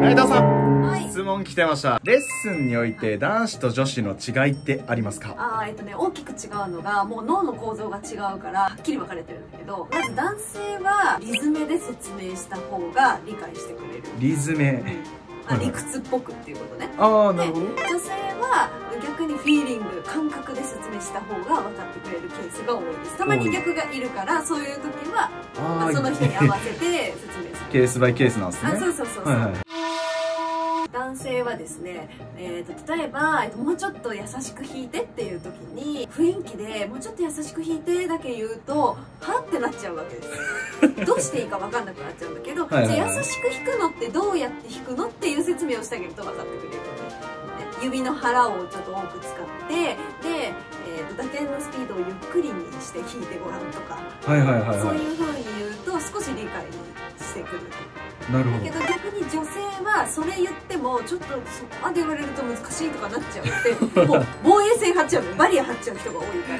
斉藤さん、 はい、 質問来てました。レッスンにおいて男子と女子の違いってありますか？ 大きく違うのが、もう脳の構造が違うからはっきり分かれてるんだけど、まず男性はリズメで説明した方が理解してくれる。 リズメ、 理屈っぽくっていうことね。 ああ、なるほど。 女性は逆にフィーリング、感覚で説明した方が分かってくれるケースが多いです。たまに逆がいるから、そういう時はその人に合わせて説明する。 ケースバイケースなんですね。 そうそうそうそう。男性はですね、例えば、もうちょっと優しく弾いてっていう時に雰囲気でもうちょっと優しく弾いてだけ言うとはってなっちゃうわけですどうしていいか分かんなくなっちゃうんだけど、じゃあ優しく弾くのってどうやって弾くのっていう説明をしてあげると分かってくれる。指の腹をちょっと多く使ってで、打点のスピードをゆっくりにして弾いてごらんとか、そういう風に言うと少し理解してくる。 なるほど。 だけど逆に女性はそれ言ってもちょっとそこまで言われると難しいとかなっちゃうってもう防衛線張っちゃう、バリア張っちゃう人が多いから、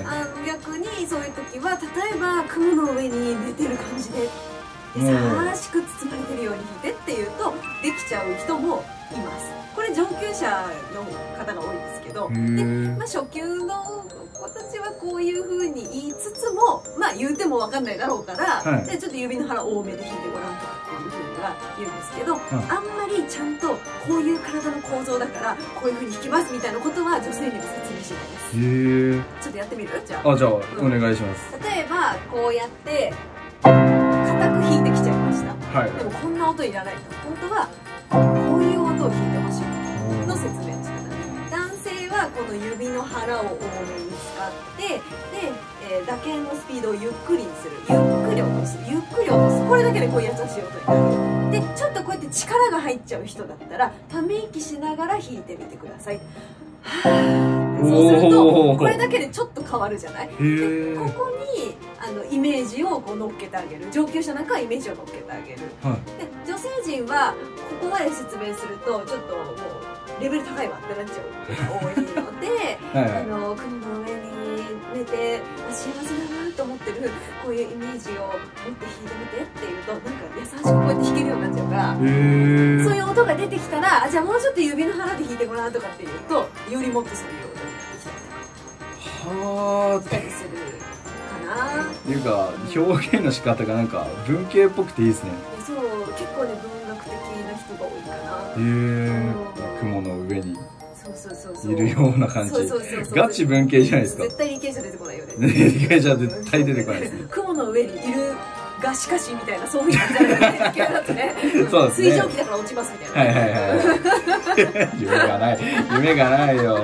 逆にそういう時は例えば雲の上に寝てる感じで優しく包まれてるように弾いてっていうとできちゃう人もいます。これ上級者の方が多いんですけど、で、初級の子たちはこういう風に言いつつも言うても分かんないだろうから、じゃあちょっと指の腹多めで弾いてごらんとかっていう風には言うんですけど、あんまりちゃんとこういう体の構造だからこういう風に弾きますみたいなことは女性にも説明しないです。ちょっとやってみる？じゃあ。 じゃあお願いします。 例えばこうやって硬く弾いてきちゃいました。でもこんな音いらないと。本当はこういう音を弾いてほしいの説明の仕方。男性はこの指の腹を多めに使ってで、打鍵のスピードをゆっくりにする、ゆっくり落とす、ゆっくり落とす、これだけでこう優しい音になる。でちょっとこうやって力が入っちゃう人だったらため息しながら弾いてみてください。そうするとこれだけでちょっと変わるじゃない。でここにイメージをこう乗っけてあげる。上級者なんかはイメージを乗っけてあげる。で女性陣はここまで説明するとちょっともうレベル高いわってなっちゃうのが多いので雲の上に寝て幸せだなと思ってるこういうイメージを持って弾いてみてっていうとなんか優しくこうやって弾けるようになっちゃうから、そういう音が出てきたらじゃあもうちょっと指の腹で弾いてごらんとかっていうとよりもっとそういう音になってきたりとかしたりするかな。 っていうか表現の仕方がなんか文系っぽくていいですね。 そう、結構ね文学的な人が多いかな。 雲の上にいるような感じ。ガチ文系じゃないですか。 絶対理系者出てこないよね。 理系者絶対出てこないですね。 雲の上にいるがしかしみたいなそういう感じだよね。理系だとね。そうですね。水蒸気だから落ちますみたいな。 夢がない。夢がないよ。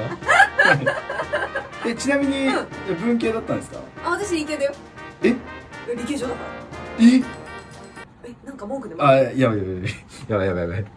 ちなみに文系だったんですか？ 私理系だよ。理系上だから。なんか文句でも。 やばい。